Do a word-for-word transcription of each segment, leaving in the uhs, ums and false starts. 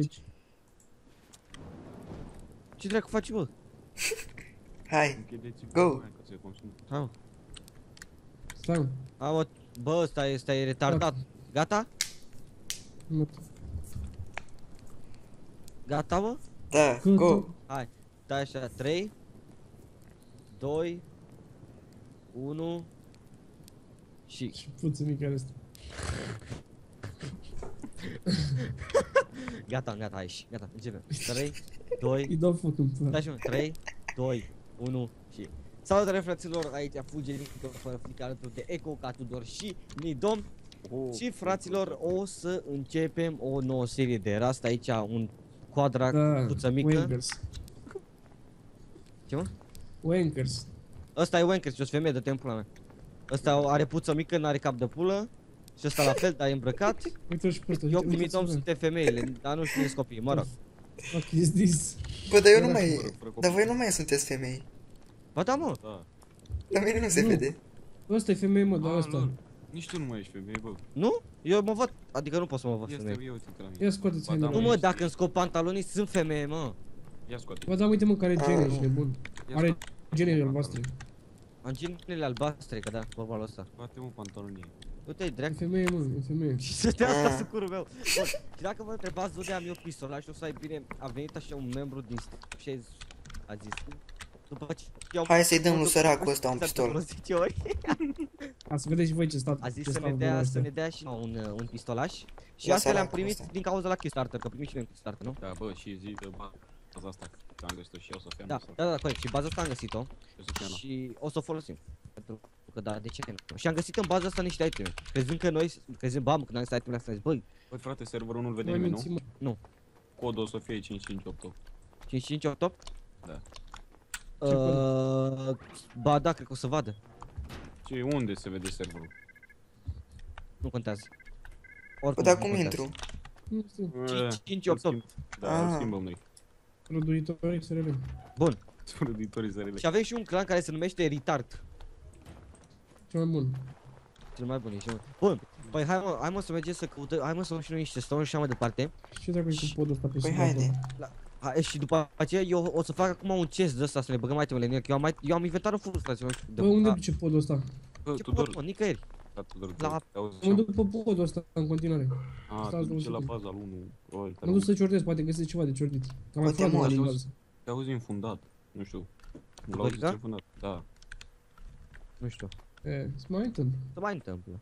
aici. Ce dracu faci, bă? Hai, go! Hai, mă. Stai, mă. Hai, mă. Bă, ăsta e, ăsta e retardat. Gata? Nu. Gata, mă? Da, go! Hai, stai așa, trei, doi, unu și... Și puță mică are asta. Gata, gata, hai și, gata, începem. trei, doi, Îi dau foc în pula. stai și mă, trei, doi, unu și... Salutare, fraților, aici Fugerin, fără frică, alături de Eco, ca Tudor și Nidom. Oh. Și, fraților, o să începem o nouă serie de Rust, aici un quadrac, Da, puță mică. Wankers. Ce, mă? Wankers. Ăsta e Wankers, o femeie de tempula mea. Ăsta are puță mică, n-are cap de pulă. Și ăsta la fel, dar e îmbrăcat. Uite-o și pe ăsta. Eu cu Nidom suntem femeile, dar nu știu copii, mă rog. Fuck is this? Bă, dar eu nu mai... Dar voi nu mai sunteți femei. Ba da, mă. Da. La mine nu se Nu. vede. Ăsta e femeie, mă, dar Ah, ăsta. lol. Nici tu nu mai ești femeie, bă. Nu? Eu mă văd, adică nu pot să mă văd Este, femeie. ia uite-te la mine. Ia scoate-ți Ba da, hainele. Nu mă, ești- dacă îmi scot pantalonii, sunt femeie, mă. Ia scoate. Bă, da, uite mă, care gene, ești nebun. Ia Are scoate. genele albastre. Am genele albastre, că da, vorba la ăsta. Scoate-mă pantalonii. Uite-i E drept. femeie, mă, e femeie. Și să te asta cu curul meu. Bă, și dacă vă întrebați de unde am eu pistolaj, o să ai bine, a venit așa un membru din și a zis. După ce eu Hai să-i dăm lui săracul ăsta un pistol. zece ori. A să vedeți și voi ce stat. A zis ce să stau ne de dea, astea. să ne dea și nouă un, uh, un pistolaj. Și La astea le-am săracul primit ăsta. din cauza la Kickstarter, că primit și noi un Kickstarter, nu? Da, bă, și zi de baza asta, că am găsit-o și eu, Sofia, Da, nu sau da, da, corect. Și baza asta am găsit-o Sofia, nu. și o să o folosim. Pentru că da, de ce nu? Și am găsit în baza asta niște iteme. Crezând că noi, crezând, bam, când am găsit itemele astea, zic, băi, Băi, frate, serverul nu-l vede Mai nimeni, minți, nu? mă. Codul o să fie cinci cinci opt opt. cinci cinci opt opt? Da. Ce Uh, ba da, cred că o să vadă. Ce, unde se vede serverul? Nu contează. Bă, Oricum, dar nu cum contează. intru? Nu știu. cinci cinci opt opt. Da, îl Ah. schimbăm noi. Produitorii S R L. Bun. Producătorii zărele. Și avem și un clan care se numește Retard. Cel mai bun. Cel mai bun, e cel mai... Bun, păi hai mă, hai mă să mergem să căutăm, hai mă să luăm și noi niște stone și așa mai departe. Și ce dracu e cu podul ăsta pe Păi sub haide. acolo? Hai, și după aceea eu o să fac acum un chest de ăsta să ne băgăm itemele în el, că eu am, mai, eu am inventarul full, frate, eu nu știu de Bă, unde a- duce podul ăsta? Bă, Ce Tudor, pot, mă, nicăieri. da, Tudor, La- te auzi Mă așa? duc pe podul ăsta în continuare. A, stați te duce două la secunde. baza al unu. Oi, Mă duc să ciordez, poate găsesc ceva de ciordit. Că am mai Poate furat de la mori. din bază. Te auzi infundat, nu știu. Nu Băi, l-auzi da? infundat, da. Nu știu, E, se mai întâmplă. se mai întâmplă.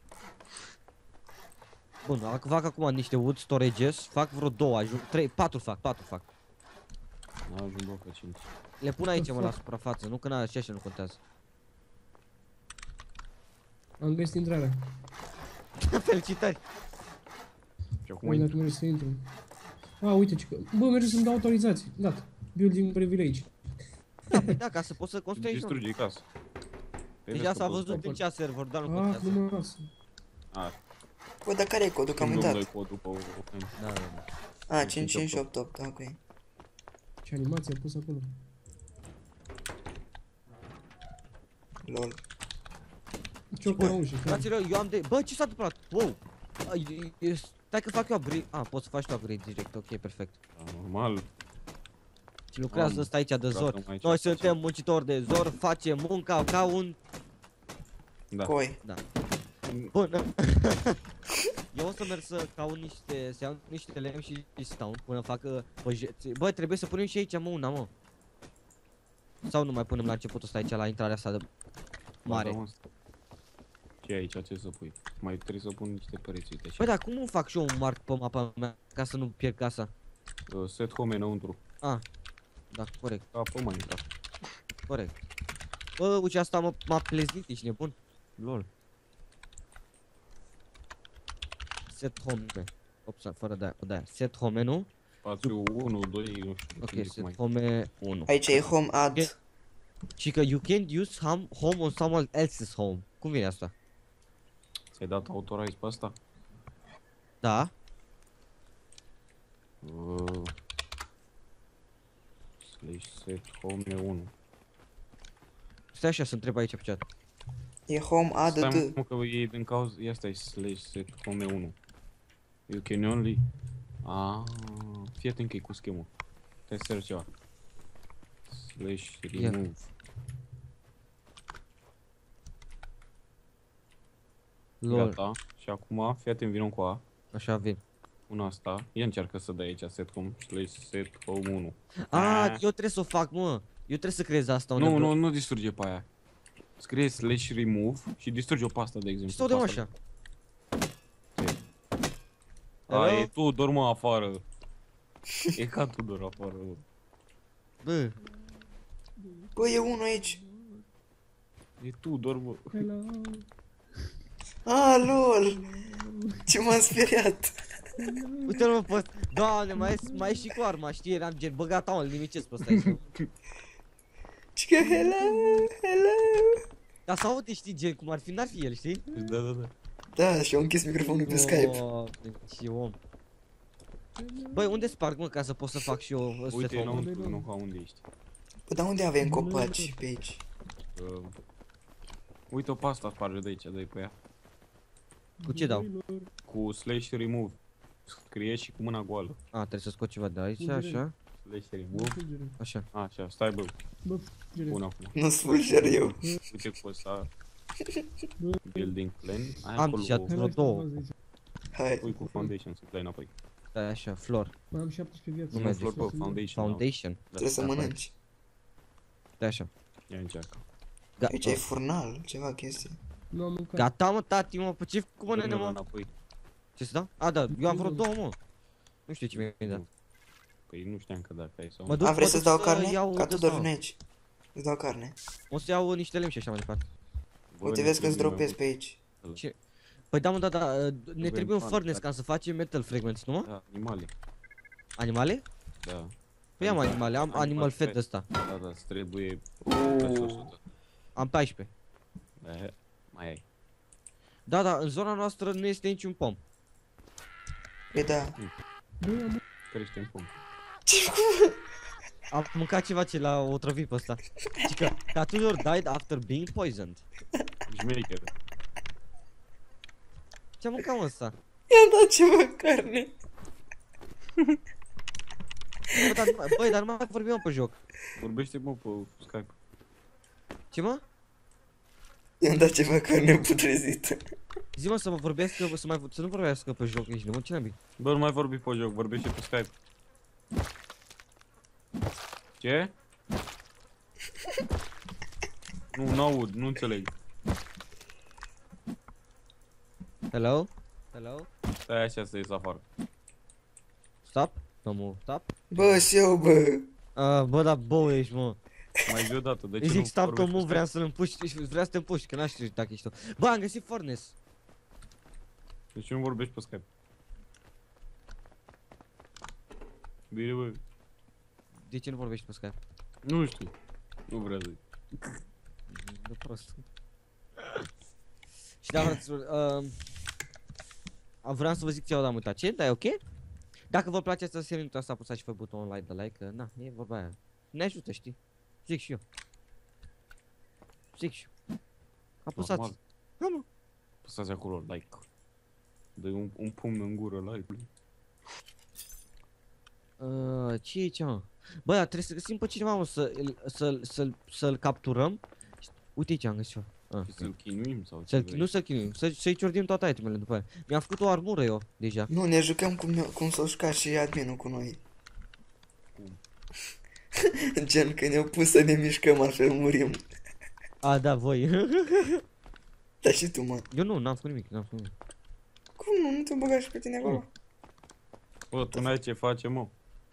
Bun, dacă fac acum niște wood storages, fac vreo două, ajung, trei, patru fac, patru fac. N-ajung bă pe cinci. Le pun aici, mă, la fuck? suprafață, nu că n-are și așa nu contează. Am găsit intrarea. Felicitări! Și acum Păi intru. dacă mergi să intru. A, uite ce... Bă, merge să-mi dau autorizații. Gata. Building privilege. Da, păi da, ca să poți să construiești. nu? Distruge casa. Deci asta a văzut în cea server, dar nu Ah, contează. nu mă lasă. A, Bă, dar care e codul? Că am schimbăm uitat. noi codul pe open. Da, da, da. A, cinci cinci opt opt, ok. Ce animație a pus acolo. Lol. Ce o ca ușă. Fraților, eu am de... Bă, ce s-a întâmplat? Wow! A, e- e- Stai că fac eu upgrade... A, poți să faci tu upgrade direct, ok, perfect. Da, normal. Și lucrează Am ăsta aici de lucrat zor. numai aici, Noi facem. suntem muncitori de zor, facem munca ca un... Da. Coi. Bun. Eu o să merg să caut niște... să iau niște lemn și stone până fac păjeți. Bă, trebuie să punem și aici, mă, una, mă. Sau nu mai punem la începutul ăsta aici, la intrarea asta de... mare. Da, mă. Ce e aici? Ce să pui? Mai trebuie să pun niște pereți, uite așa. Bă, dar cum fac și eu un marc pe mapa mea ca să nu pierd casa? Uh, set home înăuntru. Ah, da, corect, Ca pe Minecraft. corect. Bă, uite, asta m- m-a pleznit, ești nebun? Lol. Set home. Opsa, fără de-aia, de-aia. Set home, nu? Spațiu unu, doi, nu știu. Ok, depinde cum ai. set home unu. Aici e home add. Și că you can't use home, home on someone else's home. Cum vine asta? Ți-ai dat autorize pe asta? Da? Uh, slash set home unu. Stai așa să întreb aici pe chat. E home add Stai d. mă că e din cauza, ia stai slash set home unu. You can only... Ah. fii atent că e cu schemă. Trebuie să servi ceva. Slash Ia. remove. Lol. Gata. Și acum, fii atent, vină cu A. Așa vin. Una asta. Ia încearcă să dai aici set home. Slash set home unu. Ah, eu trebuie să o fac, mă. Eu trebuie să creez asta unde Nu, vreau. nu, nu distruge pe aia. Scrie slash remove și distruge-o pe asta, de exemplu. Și stau de pe mă asta. așa. A, Hello? e tu, dorm mă afară. E ca tu doar afară. Mă. Bă, Bă, e unul aici. E tu, dorm mă. Hello. Ah, lol. Ce m-am speriat. uite-l mă pe ăsta. Doamne, mai e, mai e și cu arma, știi? Eram gen, bă, gata, mă, îl nimicesc pe ăsta aici. Cică, hello, hello. Dar să aude, știi, gen, cum ar fi, n-ar fi el, știi? Da, da, da. Da, și-au închis microfonul pe Skype. Doamne, ce om. Băi, unde sparg, mă, ca să pot să fac și eu set Uite, home? nu, nu, ca unde ești. Bă, dar unde avem copaci pe aici? Uh, uite-o pe asta, sparge de aici, dă-i pe ea. Cu ce dau? Cu slash remove. Scrie și cu mâna goală. A, trebuie să scot ceva de aici, așa, Slash remove. așa. Așa, stai bă, Bă, gere. pun acum. Nu spulger eu. Uite cu ăsta. Building plan. Ai Am acolo, deja vreo două. Hai. pui cu foundation să play înapoi. Stai așa, floor, Mai am șaptesprezece viață. Nu Nu merge. flor pe foundation. foundation. Da. Trebuie să da, mănânci. Stai așa. Ia încearcă. Ga Aici e furnal, ceva chestie. Nu am mâncat. Gata, mă, tati, mă, pe ce cu mă, nene, Dă-mi mă? înapoi. Ce să dau? A, da, eu am vreo două, mă. Nu știu ce mi-ai dat. Păi nu știam că dacă ai sau... Mă duc, A, vrei mă să-ți duc dau carne? iau Ca tu ăsta. dormi aici. Îți dau carne. O să iau niște lemn și așa mai departe. Bă, Uite, ne vezi că îți trebuie dropez mai pe aici. Ce? Păi da, mă, da, da, ne Avem trebuie un fan, furnace dar- ca să facem metal fragments, nu mă? mult. Da, animale. Animale? Da. Păi am Animal- animale, am animal animal fed fed. ăsta. Da, da, îți trebuie... Uuu. Am paisprezece. Da, mai ai. Da, da, în zona noastră nu este niciun pom. Păi da. Bă, am Crește în pom. Am mâncat ceva ce l-a otrăvit pe ăsta. Cică, Tatulor died after being poisoned. Șmecher. Ce-a mâncat mă ăsta? I-am dat ceva carne. Bă, dar, nu mai- băi, dar nu mai vorbim mă, pe joc. Vorbește mă pe Skype. Ce mă? I-am dat ceva carne putrezită. Zi mă să mă vorbească, să, mai, să nu vorbească pe joc, ești nebun, ce n-am Bă, nu mai vorbi pe joc, vorbește pe Skype. Ce? Nu, n-aud, nu înțeleg. Hello? Hello? Stai așa să ies afară. Stop? Domnul, stop? Bă, și eu, bă. Uh, bă, da, bă, ești, mă. Mai zi o dată, de ce Îi zic nu stop, vorbești Tomu, pe vrea Skype? să-l împuști, vrea să te împuști, că n-aș știu dacă ești tu. Bă, am găsit furnace. De ce nu vorbești pe Skype? Bine, bă. De ce nu vorbești pe Skype? Nu știu. Nu vreau să zic. De prost. Și da, fraților, uh, vreau să vă zic ceva, dar am uitat. Ce? Da, e ok? Dacă vă place asta, serie, nu uitați să apăsați și voi butonul like de like, că na, e vorba aia. Ne ajută, știi? Zic și eu. Zic și eu. Apăsați. Normal. Da, mă. Apăsați acolo, like. Dă un, un pumn în gură, like. Uh, ce e aici, mă? Bă, dar trebuie să găsim pe cineva, mă, să, să, să, să-l capturăm. Uite aici am găsit ceva. Ah, Și să-l chinuim sau ce să vrei. nu să chinuim, să, să-i ciordim toate itemele după aia. Mi-am făcut o armură eu, deja. Nu, ne jucăm cum, cum s-o juca și adminul cu noi. Cum? Gen, că ne-au pus să ne mișcăm, altfel murim. A, da, voi. Dar și tu, mă. Eu nu, n-am făcut nimic, n-am făcut nimic. Cum nu? Nu te băga și pe tine acolo? Bă, tu n-ai ce face, mă.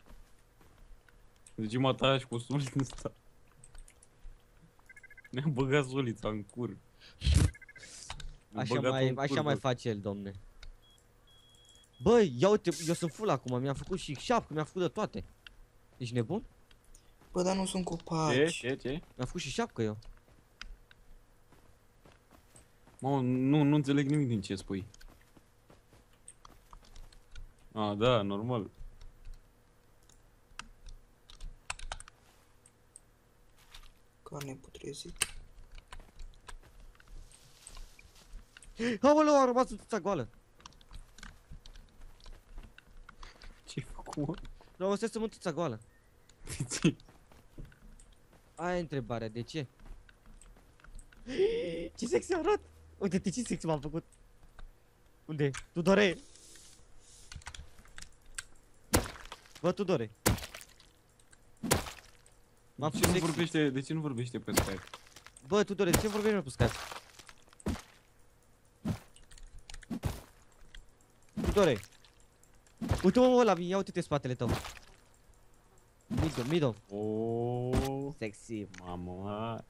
Deci mă tași cu sulița ăsta. Ne-a băgat sulița în cur. Ne-a Așa băgat-o mai, în așa cur, mai bă. face el, domne. Băi, ia uite, eu sunt full acum, mi-am făcut și șapcă, mi-am făcut de toate. Ești nebun? Bă, dar nu sunt Ce? copaci. Ce? Ce? Mi-am făcut și șapcă eu. Mă, nu, nu înțeleg nimic din ce spui. A, da, normal. Carne putrezită. Aoleu, a rămas întâța goală. Ce-ai făcut, mă? Folosesc mântuța goală. Aia e întrebarea, de ce? Ce sexy arăt! Uite-te ce sexy m-am făcut. Unde? Tudore! Bă, Tudore! M-am De făcut ce nu sexy. vorbește, de ce nu vorbește pe Skype? Bă, Tudore, de ce vorbești mai pe Skype? Tudore! Uite-mă mă ăla, ia uite-te spatele tău. Mido, Mido. Oh, Sexy. mamă.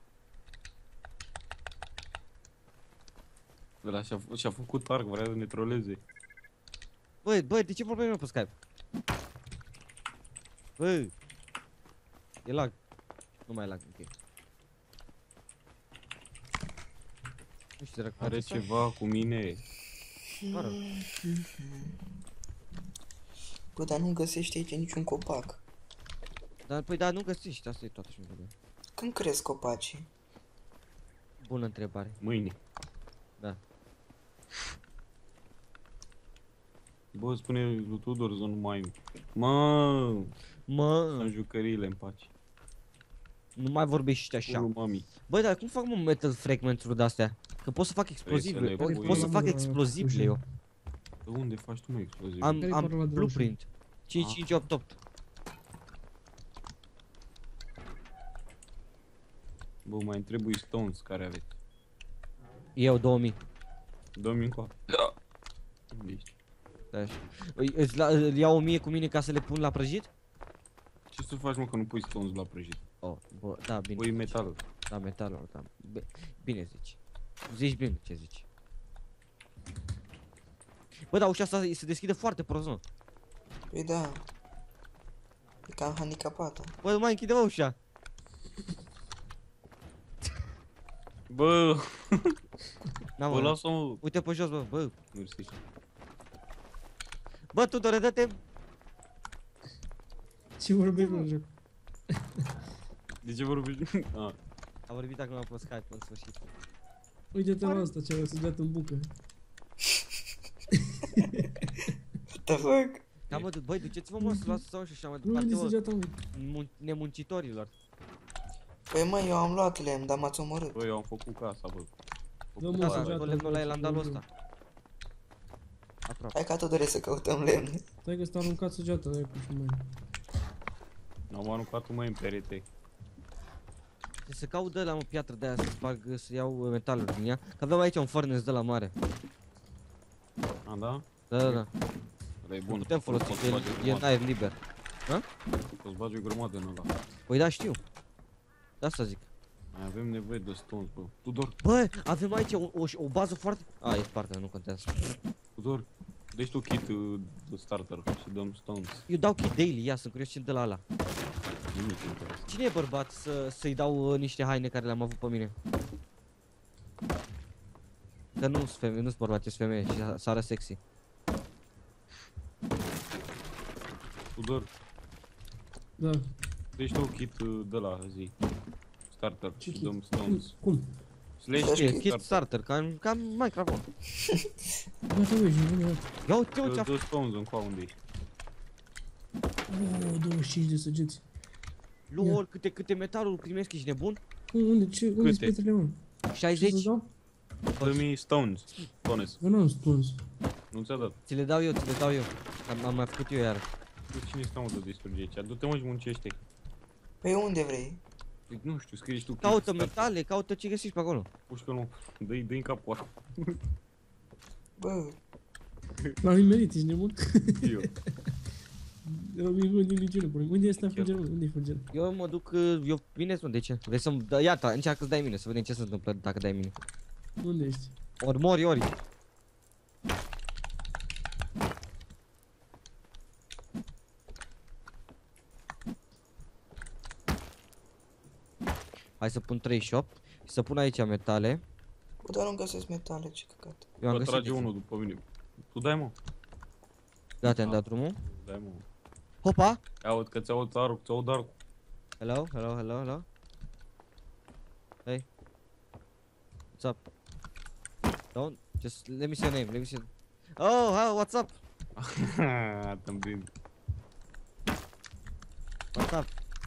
Ăla și-a și-a făcut arc, vrea să ne troleze. Bă, bă, de ce vorbești mai pe Skype? Bă! E lag. Nu mai e lag, ok. Nu știu dacă Are ceva cu mine. Mă rog. Bă, dar nu găsești aici niciun copac. Dar, păi, da, nu găsești, asta e toată și nu. Când cresc copacii? Bună întrebare. Mâine. Da. Bă, spune lui Tudor să nu mai... Mă, Mă, să jucăriile în pace. nu mai vorbești așa. Unu, mami. Băi, dar cum fac mă metal fragment-uri de-astea? Că pot să fac explozibile, le pot, pui- pot să fac Am, explozibile eu. De unde faci tu, mă, exploziv? Am, Care-i am parola de blueprint. cinci Ah. cinci opt opt. Bă, mai îmi trebuie stones care aveți. Eu două mii. Dă-mi încă. Da. Unde ești? Da, și- Îi- Îți la- îl iau o mie cu mine ca să le pun la prăjit? Ce să faci, mă, că nu pui stones la prăjit? Oh, bă, da, bine. Pui metal. Da, metalul, da. Be- Bine zici. Zici bine ce zici. Bă, dar ușa asta se deschide foarte prost, mă. Păi da. E cam handicapată. Bă, mai închide, mă, ușa. Bă, Da, bă, mă, lasă-mă. uite pe jos, bă, bă. Mersi. Bă, Tudore, dă-te. Ce vorbești, mă, joc? De ce vorbești? Ah. A vorbit acum pe Skype, în sfârșit. Uite-te la asta, ce a săgeat în bucă. What the fuck? Da, mă, băi, duceți-vă, mă, să luați sau și așa mai Nu unde departe, mă. săgeata, mă? Mun- Nemuncitorilor. Păi mă, eu am luat lemn, dar m-ați omorât. Bă, eu am făcut casa, bă. Da, mă, Da, săgeata, da, tot lemnul ăla e la andalul ăsta. Aproape. Hai ca tot doresc să căutăm lemn. Stai că s-a aruncat săgeata, n-ai cum și mai. Am aruncat-o, mai în perete. Trebuie să caut de la o piatră de aia să sparg, să iau uh, metaluri din ea. Că avem aici un furnace de la mare. A, da? Da, da, da. Ăla e Nu bun. putem folosi, Poți că el, bagi o e în grămadă. aer liber. Poți bagi o grămadă în ăla. Păi da, știu. De asta zic. Mai avem nevoie de stones, bă. Tudor, Bă, avem aici o, o, o bază foarte... A, e sparte, nu contează. Tudor. Deci tu kit uh, de starter și dăm stones. Eu dau kit daily, ia, sunt curios ce de la ala. Nimic nu interesează. Cine e bărbat să, să-i dau uh, niște haine care le-am avut pe mine? Că nu sunt femeie, nu sunt bărbat, ești femeie și sară sexy. Tudor, Da. deci tu kit uh, de la zi. Starter Ce și kit? dăm Cum? stones. Cum? Slash Slash E, kit kit starter. starter, ca, ca Minecraft, mă. Gata, băi, și bine, Ia uite, uite, Dă dă stones în coa unde ești. oh, douăzeci și cinci de săgeți. lol, câte, câte metaluri primesc, ești nebun? Unde, unde, ce, unde Câte? sunt pietrele, mă? Ce șaizeci? să dau? Dă-mi stones. Stones. Eu n-am spus. Nu ți-a dat. Ți le dau eu, ți le dau eu. Am, am mai făcut eu iar. Tu cine stă mă de distruge aici? Du-te mă și muncește. Păi unde vrei? Păi, nu știu, scrie și tu kit Caută starter. metale, caută ce găsești pe acolo. Pușcă nu. Dă-i dă-i în capul ăla. Bă, L-am nimerit, ești nebun? Eu. Robin Hood din Legiune, pune. Unde este fulgerul? Unde e fulgerul? Eu mă duc, uh, eu bine sunt, de ce? Vrei să-mi, da, iată, încearcă să dai mine, să vedem ce se întâmplă dacă dai mine. Unde ești? Ori mori, ori. Hai să pun treizeci și opt și să pun aici metale. bă, dar nu găsesc metale, ce căcat. Eu am Bă, găsit trage aici. unul după mine. Tu dai mă. Gata, am dat drumul. Dai mă. Hopa! Aud că ți-aud arc, ți-aud arc. Hello, hello, hello, hello. Hey. What's up? Don't, just let me see your name, let me see. Oh, how, what's up? Te-am prins. Stop.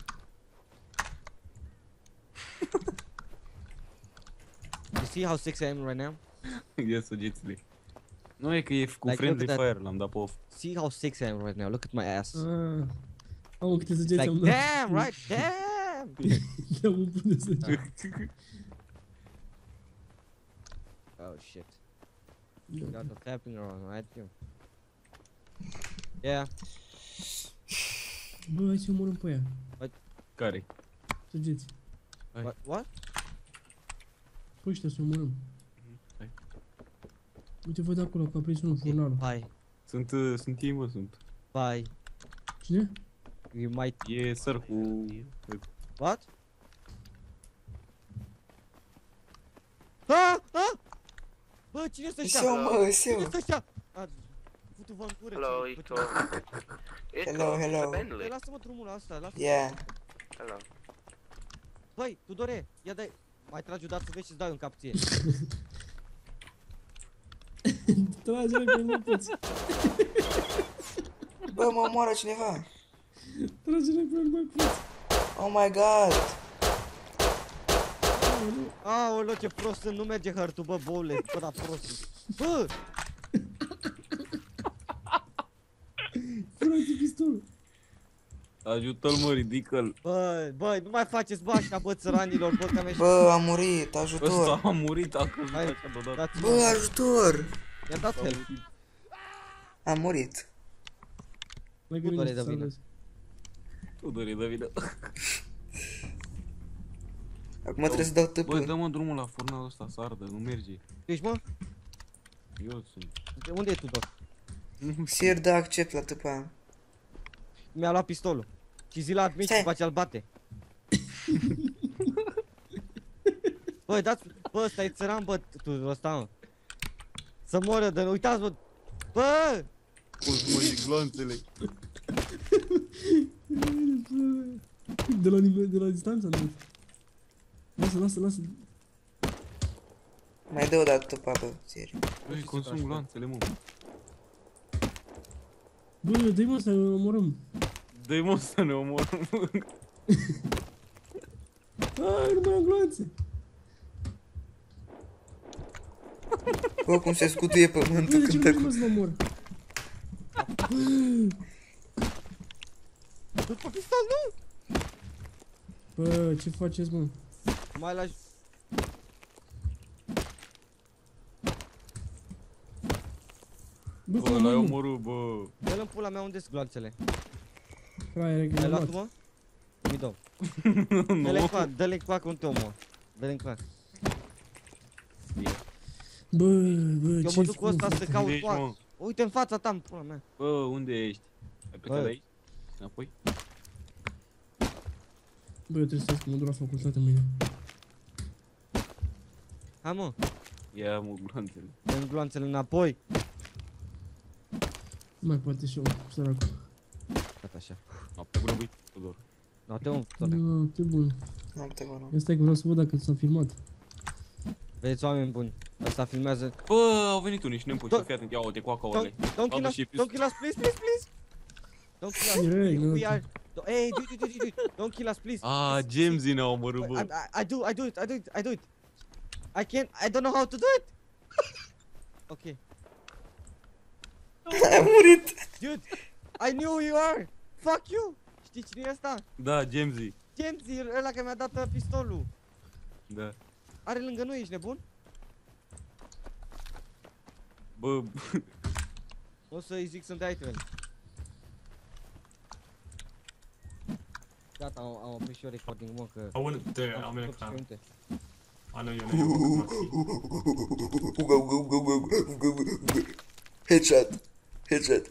You see how sexy I am right now? Ia săgețile. Nu e că e cu Like, friendly look at fire, l-am dat pe off. See how sexy I am right now. Look at my ass. Ah. Am câte săgeți Like, am dat. damn, right? Damn! Da, mă pune săgeți. Oh shit. Got the clapping around, right? You. Yeah. Bă, hai să omorâm pe aia. Care? Săgeți. Hai. What? What? Pe ăștia să omorâm. Hai. Uite, văd acolo că a prins unul Okay, furnalul. bye. Sunt, uh, sunt ei, mă, sunt. Bye. Cine? You might. E săr cu... What? Ah! Ah! Bă, cine este ăștia? Seu, mă, seu. Cine este ăștia? Ah, futu-vă în cură. Hello, cine- Ito. Hello, hello. Băi, Bentley. lasă-mă drumul ăsta, lasă. Yeah. Hello. Băi, Tudore, ia dai. Mai tragi odată să vezi și-ți dau un cap ție. Trage-le pe nu poți. Bă, mă omoară cineva. Trage-le pe nu mai poți. Oh my god. Aoleu, ce prost sunt, nu merge hărtul, bă, boule, bă, da prost. Bă! Frate, pistolul. Ajută-l, mă, ridică-l. Bă, bă, nu mai faceți bă așa, bă, țăranilor, bă, că mi-a Bă, a murit, ajutor. Ăsta a murit, a căzut Hai, așa deodată. dați Bă, ajutor. i-a dat help. A murit. Mai Tudore gândesc de să vină. salvezi. Tudore, dă vină. Acum trebuie să dau Bă, tâpâni. dă-mă drumul la furnalul ăsta să ardă, nu merge. Ești, mă? Eu sunt. De unde e Tudor? Sir, da, accept la tâpa. Mi-a luat pistolul. Și zi la admin și Stai. după aceea îl bate. Bă, dați, bă, ăsta e țăran, bă, tu, ăsta, mă. Să moră, de uitați, bă. Bă! Cum mă și gloanțele. De la, nivel, de la distanță, nu? Lasă, lasă, lasă. Mai dă o dată tâpa, bă, seriu. Băi, consum gloanțele, mă. Bă, dă-i mă să omorâm. Dă-i, mă, să ne omorăm. Ai, nu mai am gloanțe. Bă, cum se scutuie Bă, pământul de ce când nu tăcu. mă să mă omor? După pistol, nu! Bă, ce faceți, mă? Mai lași... Bă, Bă, cum l-ai mă? omorât, bă. Dă-l în pula mea, unde-s gloanțele? Fraiere, că Ai l-am luat tu, luat. mă? Mi dau. Dă-le Nu. încoa, dă-le încoa că nu te omor. Dă-le încoa. Bă, bă, Eu ce mă duc cu ăsta frumos. să Unde caut ești, toate. mă? Uite în fața ta, în pula mea. Bă, unde ești? Ai plecat Bă. de aici? Înapoi? Bă, eu trebuie să mă duc la facultate mâine. Hai, mă, Ia, mă, gloanțele. dă-mi gloanțele înapoi. Nu mai poate și eu, săracul. Gata, așa. Noapte bună, băi, Tudor. Nu, te om, Tudor. Da, te bun. Noapte bună. Ia stai că vreau să văd dacă s-a filmat. Vedeți, oameni buni. Asta filmează. Bă, au venit unii și ne-am pus. Do- Fii atent, ia uite, coaca Don't, orele. don't kill Adă us, și don't kill us, please, please, please. Don't kill us. Direct, We da. are... do- Hey, dude, dude, dude, dude, don't kill us, please. Ah, Please, Jamesy ne-a please. omorât, I, bă. I, I do, I do it, I do it, I do it. I can't, I don't know how to do it. Okay. A murit. Dude, I knew who you are. Fuck you. Știi cine e ăsta? Da, Jamesy. James, e ăla care mi-a dat uh, pistolul. Da. Are lângă noi, ești nebun? Bă, O să-i zic să-mi dea item. Gata, am, am oprit și eu recording, mă, că... I wouldn't do it. am I'm in a făcut clan. știunte. I know your name. Must Uga, uga, uga, uga, uga, uga, uga. Headshot. Headshot.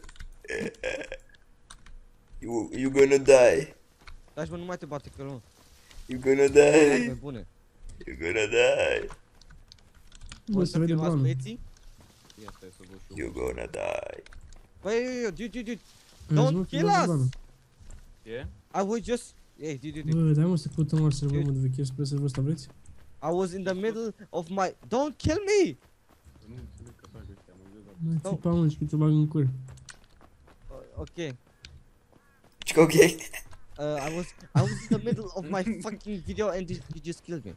You, you gonna die. Lași, mă, nu mai te bate că nu. You gonna Mai die. bune. You gonna die. Bă, se vede filmați planul. băieții? ia stai să văd și eu. You gonna die. Băi, eu, eu, dude, dude, dude. Vezi, mă, Don't kill filmează us! planul. E? I was just... Hey, dude, dude, dude. Bă, dai mă să căutăm alt server, mă, de vechi, spre serverul ăsta, vreți? I was in the middle of my... Don't kill me! Nu înțeleg că fac ăștia, mă gândesc. Mai Stau. țipa, mă, și că ți-o bag în cur. Uh, ok. Cică ok. uh, I was I was in the middle of my fucking video and you you just killed me.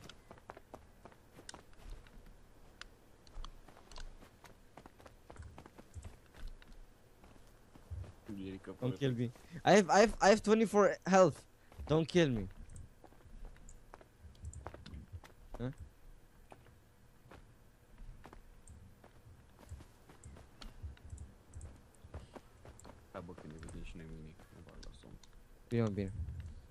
Erica, Don't fără- kill me. I have I have I have twenty-four health. Don't kill me. Hai bă, când ne vedem și noi mâine, nu bag la somn. Bine, mă, bine.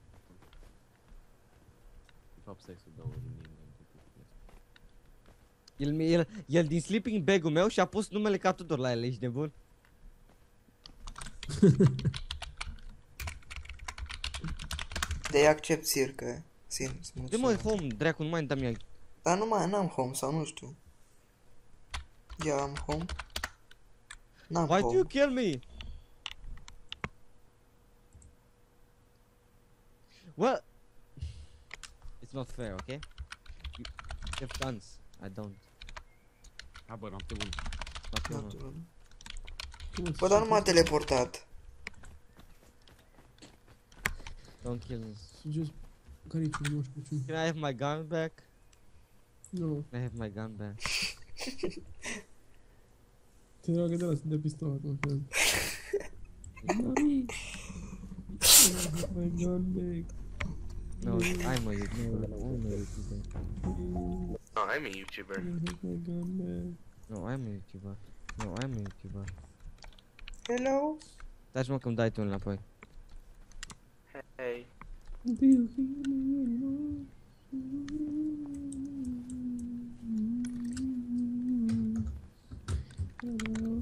De fapt, stai să dau rename la început. El, mi- el, el din sleeping bag-ul meu și-a pus numele ca Tudor la el, ești nebun? De accept circa. Sims, De mulțumesc. mă, home, dracu, nu mai îmi da mie. Dar nu mai n-am home sau nu știu. Eu am home. N-am Why do home. you kill me? Well, it's not fair, okay? You have guns, I don't. Hai bă, noapte bună. Not Da, you, tu- Cum Bă, dar nu m-a teleportat. don't kill me. Suggest care e cel nostru ce? Can I have my gun back? Nu. Can I have my gun back? Te roagă de la să dea pistol acum. Mami! My gun back. No, I'm a YouTuber. I'm a YouTuber. No, I'm a YouTuber. My gun back. No, I'm a YouTuber. No, I'm a YouTuber. Hello? Stai mă că-mi dai tu înapoi. Hey. Do you hear me anymore? Hello?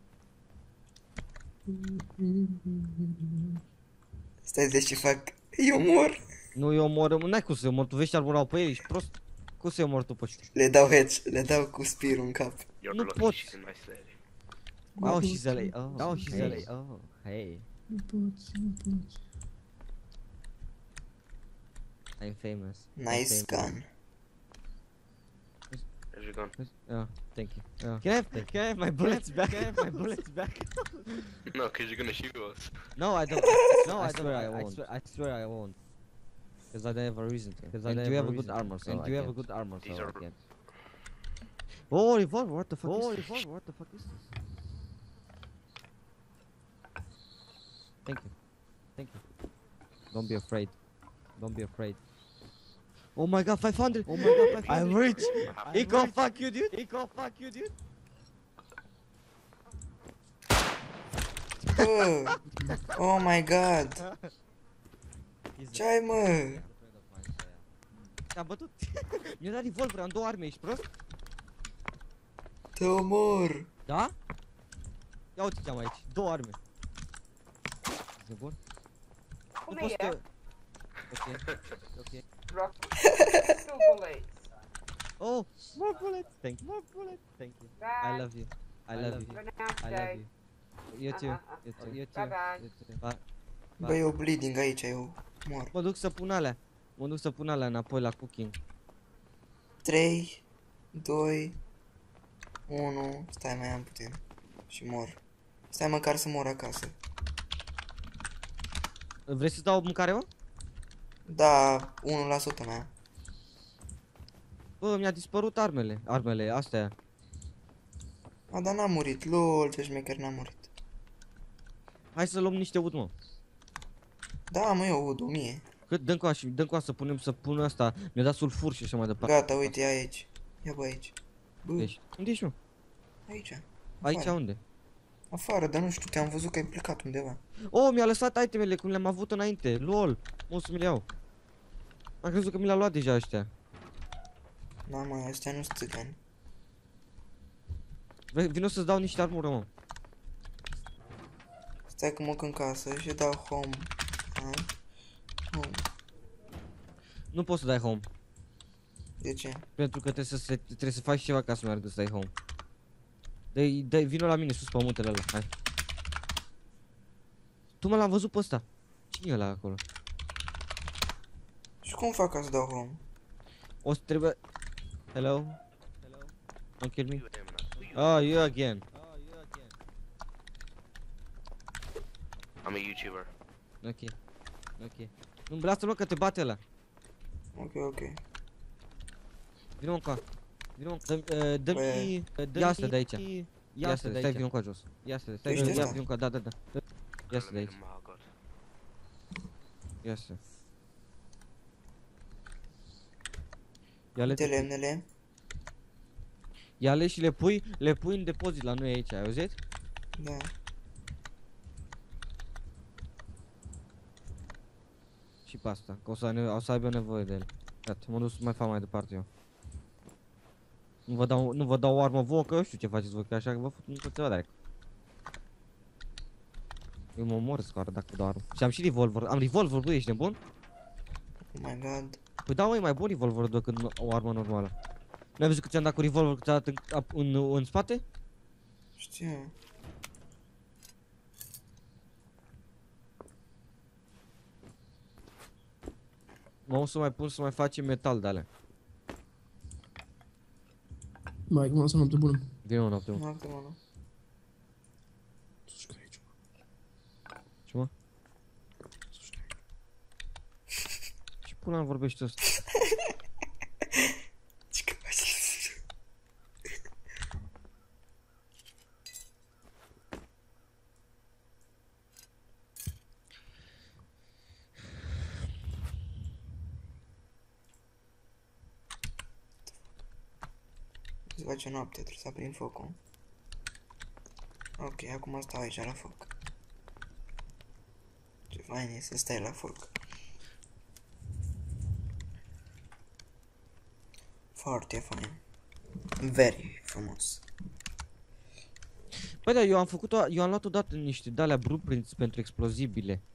Stai de ce fac? Eu mor. Nu, eu omor, n-ai cum să omor, tu vezi ce arborau pe ei, ești prost. Cum să-i omor tu pe ăștia? Le dau head, le dau cu spirul în cap. You're Nu lucky poți. she's in my city. Oh, she's L A. Oh, oh she's L A. Oh, hey. Nu poți, nu poți. I'm famous. I'm Nice famous. gun. There's your gun. Oh, thank you. Oh. Can I have, can I have my bullets back? Can I have my bullets back? No, because you're gonna shoot us. No, I don't. No, I swear I won't. I swear I won't. Because I don't have a reason to. Because I don't have a good armor, so And you have a good armor, so These I are- can't. Oh, revolver! What the fuck is this? Revolver! What the fuck is this? Thank you. Thank you. Don't be afraid. Don't be afraid. Oh my god, five hundred! Oh my god, five hundred! I'm rich! Eco, fuck you, dude! Eco, fuck you, dude! Bă, oh my god. He's Ce ai, mă? Te-am bătut! Mi-a dat revolver, am două arme, ești prost? Te omor. Da? Ia uite ce am aici, două arme. Ești nebun? Cum Nu poți e? să... Ok, ok. Rock. Two bullets. Oh, more bullets! Thank you, more bullets! Thank you. I Bye. love you. I love you. Good night, I love Jay. you. You too. You too. You too. Bye-bye. You too. Bye. Bă, eu bleeding aici, eu mor. Mă duc să pun alea. Mă duc să pun alea înapoi la cooking. trei, doi, unu, stai mai am puțin. Și mor. Stai măcar să mor acasă. Vrei să dau mâncare, mă? Da, unu la sută mai am. Bă, mi-a dispărut armele. Armele, astea. A, dar n-am murit, lol, ce șmecher, n-am murit. Hai să luăm niște ud, mă. Da, mă, eu ud, o mie. Cât dăm cu așa, dăm cu așa să punem, să pun asta. Mi-a dat sulfur și așa mai departe. Gata, uite, ia aici. Ia bă aici. Bă, Deci, unde ești, mă? aici. Aici Afară. unde? Afară, dar nu știu, te-am văzut că ai plecat undeva. Oh, mi-a lăsat itemele cum le-am avut înainte. Lol. Mă, o să mi le iau. Am crezut că mi le-a luat deja ăștia. Da, mă, astea nu sunt țigani. Vrei- Vino să-ți dau niște armură, mă. Stai că mă duc în casă și dau home. Ha? Home. Nu poți să dai home. De ce? Pentru că trebuie să, se, trebuie să faci ceva ca să meargă să dai home. Dă-i, dă vino la mine sus pe muntele ăla, hai. Tu mă l-am văzut pe ăsta. Cine e ăla acolo? Și cum fac ca să dau home? O să trebuie... Hello? Hello? Don't kill me? You him, not you. Oh, you again. I'm a YouTuber. Ok. Ok. Nu, lasă-mă că te bate ăla. Ok, ok. Vino încoa. Vino încoa. Dă-mi, uh, dă-mi, Bă. uh, ia asta de aici. Ia asta de aici. Stai, vino încoa jos. Ia asta, stai, ești ia ăsta? vino încoa, da, da, da. Ia asta de aici. Ia asta. Ia-le, Uite lemnele. ia-le și le pui, le pui în depozit la noi aici, ai auzit? Da. Și pe asta, că o să, ne, o să aibă nevoie de el. Gata, mă duc să mai fac mai departe eu. Nu vă dau, nu vă dau o armă vouă, că eu știu ce faceți voi, că așa că vă fut, nu pot să vă dai. Eu mă omor scoară dacă dau armă. Și am și revolver, am revolver, băi, ești nebun? Oh my god. Păi da, măi, mai bun revolver decât o armă normală. Nu ai văzut că ți-am dat cu revolver, că ți-a dat în, în, în, în spate? Știu. Mă o să mai pun să mai facem metal de alea. Mai, cum să noapte bună. Vine o noapte, mă. Noapte, mă, nu? Să-și care aici, mă. Ce mă? Să-și care aici. Ce pula vorbești ăsta? Ce că faci? Se face noapte, trebuie să aprind focul. Ok, acum stau aici la foc. Ce fain e să stai la foc. Foarte fain. Very frumos. Păi da, eu am făcut o, eu am luat odată niște de-alea blueprints pentru explozibile.